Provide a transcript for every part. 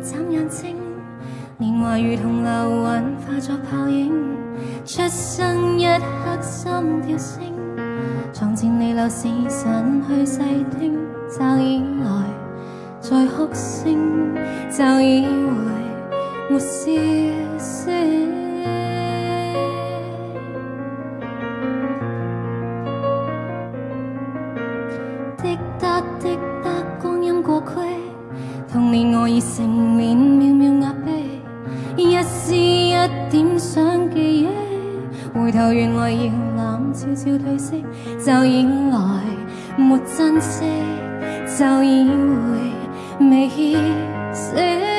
眨眼睛，年華如同流雲化作泡影，出生一刻心跳聲，床前彌留時辰去細聽，驟以來再哭聲，驟以回沒消息。滴答滴答，光陰過區，童年我已成年，渺渺壓悲，一絲一點想記憶，回頭原來搖籃悄悄褪色，就以來沒珍惜，就以回未歇息。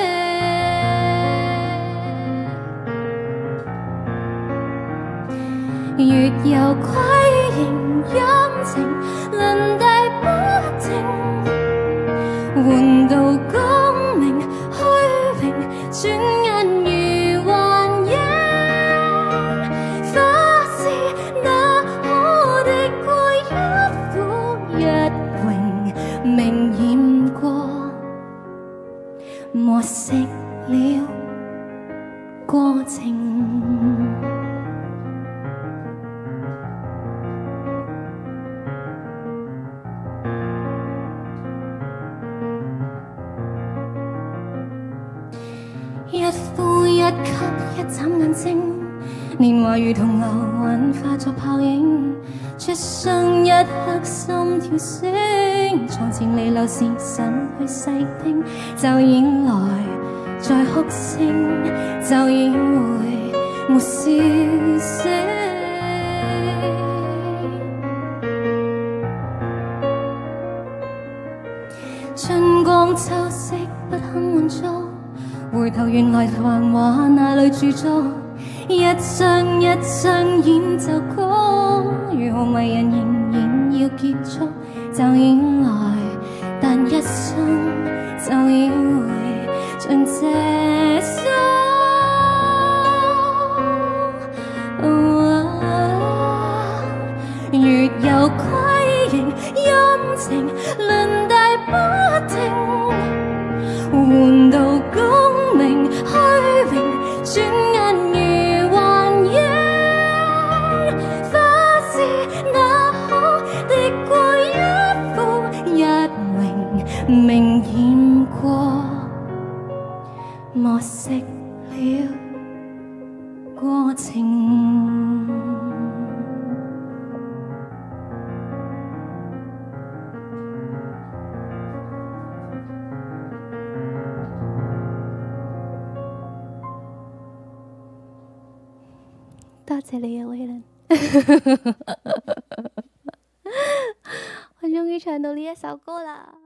月遊虧形陰晴，輪替不停，換到功名虛榮，轉眼如幻影。花是那可的過一苦一榮，明豔過，磨蝕了過程。一呼一吸，一眨眼睛，年華如同流雲化作泡影，出生一刻心跳聲，床前彌留時辰去細聽，就以來再哭聲，就以回沒消息。春光秋色不肯滿足，回頭原來繁華那裏駐足，一張一張演奏曲，如何迷人仍然要結束，就以來但一生就以回像這首。月遊虧形陰晴，輪替不停，換到功名虛榮，轉眼如幻影。花是那可敵過一苦一榮，明豔過，磨蝕了過程。多謝你啊，威倫！我終於唱到呢一首歌啦〜